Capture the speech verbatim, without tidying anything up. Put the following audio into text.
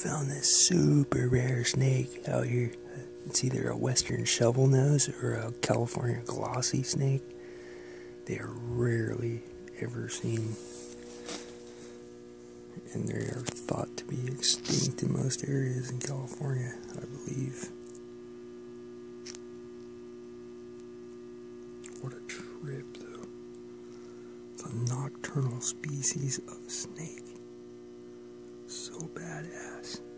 found this super rare snake out here. It's either a western shovelnose or a California glossy snake. They are rarely ever seen, and they are thought to be extinct in most areas in California, I believe. What a trip, though. It's a nocturnal species of snake. So badass.